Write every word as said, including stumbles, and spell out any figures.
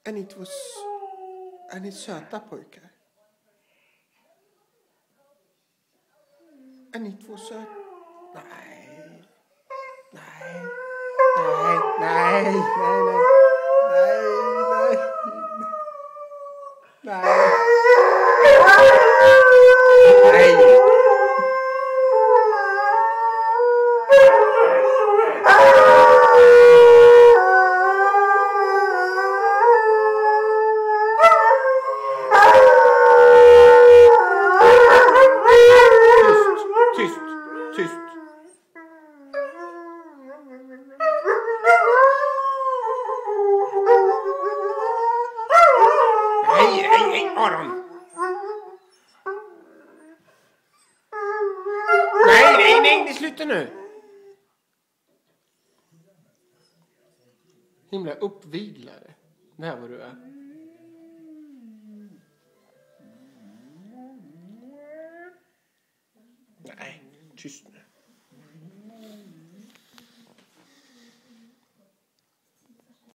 Är ni två... Är ni söta pojkar? Är ni två söta? Nej. Nej. Nej, nej, nej, nej. Nej, nej. Nej. Nej. Tyst, tyst. Nej, nej, nej, Aron. Nej, nej, nej, det slutar nu. Himla uppviglare. Det här var du är. Nej, tyst nu.